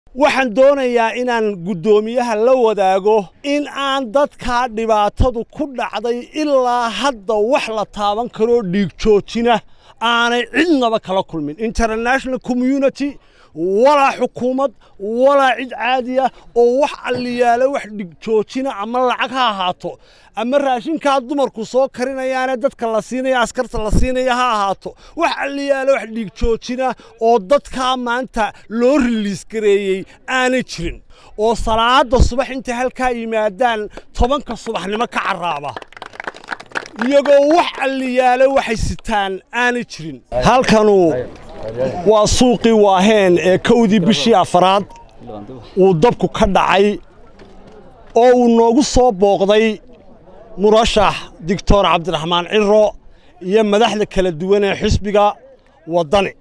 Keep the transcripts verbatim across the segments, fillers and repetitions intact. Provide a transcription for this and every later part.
waxaan doonayaa inaan guddoomiyaha la wadaago in aan dadka dhibaatadu ku dhacday ilaa hadda wax la taaban karo dhiig joojina aanay cidnaba kala kulmin international community wala xukuumad wala cid caadiya oo wax aliyaale wax dhiig joojina ama lacag ha ahaato ama raashinka dumarku soo karinayaan dadka la siinaya askarta la siinaya ha ahaato wax aliyaale wax dhiig joojina oo dadka maanta loo release gareeyay aanay jirin oo salaada subax inta halka yimaadaan tobanka subaxnimo ka caraaba iyagoo wax aliyaale waxay sitaan aanay jirin halkanu waa suuqii waaheen ee kowdii bishii afraad uu dabku ka dhacay oo uu noogu soo booqday murashax doctor cabdiraxmaan ciro iyo madaxda kala duwan ee xisbiga wadani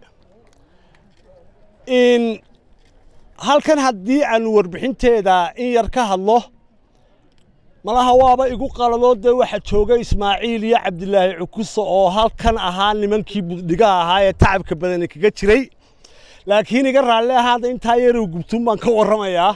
in halkan haddii aan warbixinteeda in yar ka hadlo malaha waaba igu qaladooda waxa jooga Ismaaciil iyo Cabdilaahi Cukuso oo halkan ahaa nimankii budhiga ahaa ee tacabka badan kaga jiray laakiin iga raalli ahaada inta yar uu gubtun baan ka waramayaa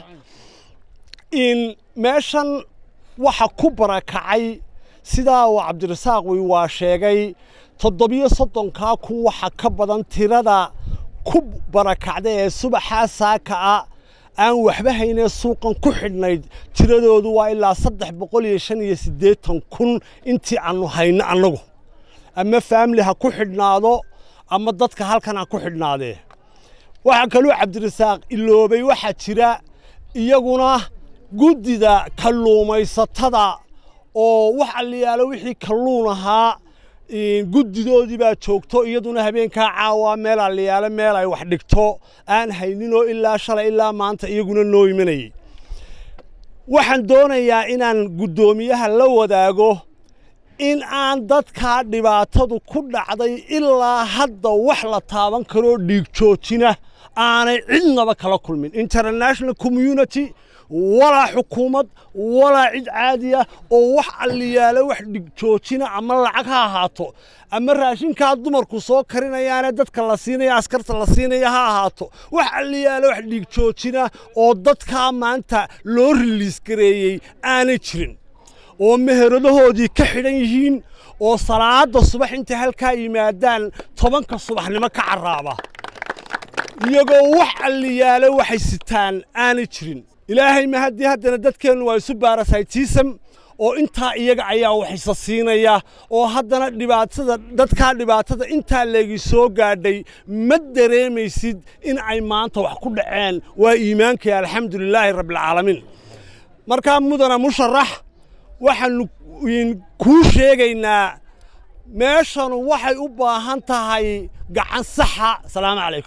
in meeshan waxa ku barakacay sidaa uu Cabdirasaaq uu waa sheegay toddobiyo soddon ka ku waxa ka badan tirada ku barakacday ee subaxa saaka aan waxba haynay suuqan ku xidhnayd tiradoodu waa ilaa saddex boqol iyo shan iyo siddeetan kun intii aanu hayno anagu ama family ha ku xidhnaado ama dadka halkan ha ku xidhnaadee waxa kale oo Cabdirasaaq iloobay waxa jira iyaguna guddida kalluumaysatada oo wax aliyaalo wixii kalluun ahaa guddidoodii baa joogto iyaduna habeenka caawa meel aliyaalo meel ay wax dhigto aan hayninoo ilaa shalay ilaa maanta iyaguna noo imanayay waxaan doonayaa inaan guddoomiyaha la wadaago in aan dadka dhibaatadu ku dhacday ilaa hadda wax la taaban karo dhiig joojina aanay cidnaba kala kulmin international community wala xukuumad wala cid caadiya oo wax aliyaale wax dhiig joojina ama lacag ha ahaato ama raashinka dumarku soo karinayaan dadka la siinaya askarta la siinaya ha ahaato wax aliyaale wax dhiig joojina oo dadka maanta loo release gareeyay aanay jirin oo meheradahoodii ka xidhan yihiin oo salaada subax inta halka yimaadaan tobanka subaxnimo ka caraaba iyagoo wax aliyaale waxay sitaan aanay jirin ilaahay ma hadii haddana dadkeenu waa isu parasitism oo inta iyaga ayaa waxisa siinaya oo haddana dhibaatada dadka dhibaatada inta leegi soo gaadhay ma dareemaysid in ay maanta wax ku dhaceen waa iimaanka alxamdulilaahi rabbil caalamiin marka mudana musharax waxaan ku sheegaynaa meeshan waxay u baahan tahay gacan saxa salaam alaykum